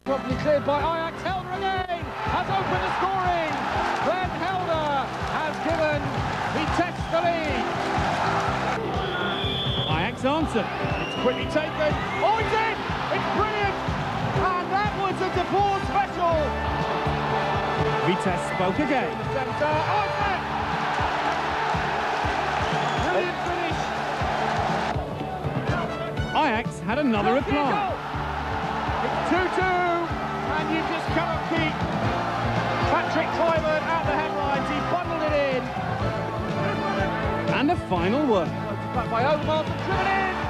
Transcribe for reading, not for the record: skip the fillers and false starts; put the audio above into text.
Properly cleared by Ajax. Helder again has opened the scoring. Glenn Helder has given Vitesse the lead. Ajax answer. It's quickly taken. Oh, it's in! It's brilliant! And that was a DePaul special. Vitesse spoke again. In the centre. Oh, it's in! Brilliant finish. Ajax had another reply. It's 2-2, and you just cannot keep Patrick Kleiman at the headlines. He bundled it in. And a final word. Back by Omar, driven in.